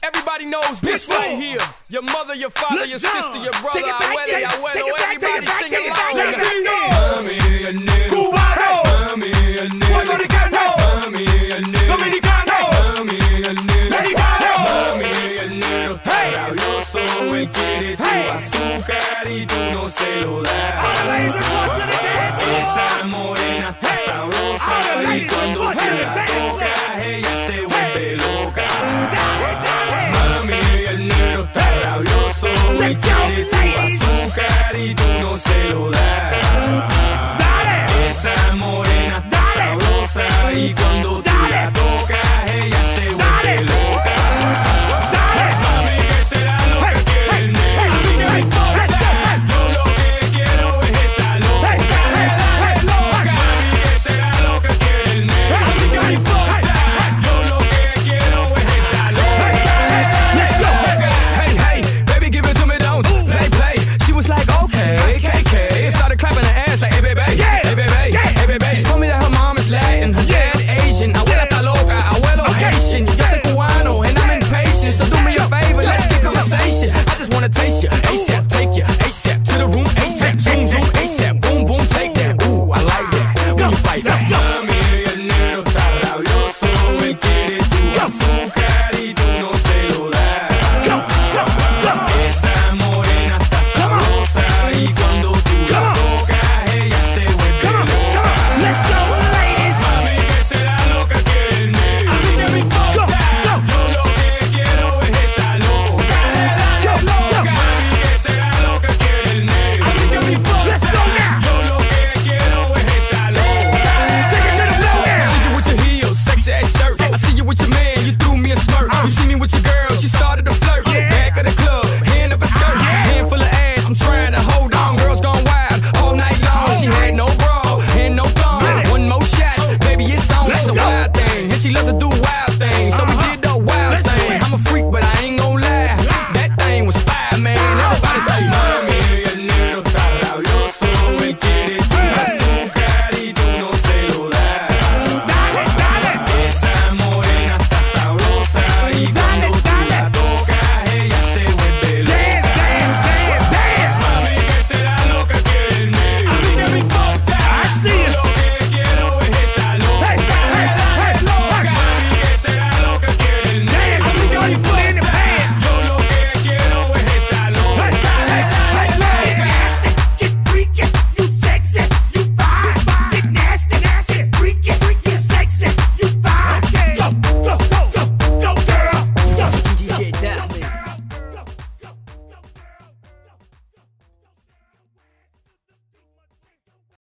Everybody knows this right here. Your mother, your father, your sister, your brother, abuela, abuelo, everybody sing along. Mami, el negro cubano. Mami, el negro puertorriqueño. Mami, el negro dominicano. Mami, el negro mexicano. Mami, el negro está rabioso. Él quiere tu azúcar y tú no se lo das. Esa morena está sabrosa y cuando tú la tocas ella se vuelve loca. Mami, el negro está rabioso. Él quiere tu azúcar y tú no se lo das. Esa morena está sabrosa y cuando tú la tocas ella se vuelve loca. Mami, ¿qué será lo que quiere el negro? A mí que me importa. Yo lo que quiero es esa loca. Dale loca. Mami, ¿qué será lo que quiere el negro? A mí que me importa. Yo lo que quiero es esa loca. Let's go. Hey, hey, baby, give it to me, don't play, play. She was like, okay, KK. Started clapping her ass like, hey, baby, hey, baby, hey, baby. She told me that her mom is Latin, her dad Asian. Abuela está loca, abuelo Haitian. Yo soy cubano and I'm impatient, so do me a favor, let's get conversation. I just wanna taste you, ASAP, take you, ASAP to the room, ASAP, zoom, zoom, ASAP, boom, boom, take that. Ooh, I like that. When you fight that. Mami, el negro está rabioso. Él quiere tu azúcar y tú no se lo das. Esa morena está sabrosa y cuando tú la tocas ella se vuelve loca. Let's go, ladies. Mami, ¿qué será lo que quiere el negro? A mí que me importa. Yo lo que quiero es esa loca. Dale loca. Mami, ¿qué será lo que quiere el negro? A mí que me importa. Let's go now. Yo lo que quiero es esa loca. Take it to the floor now. I see you with your heels, sexy ass shirt. I see you with your man.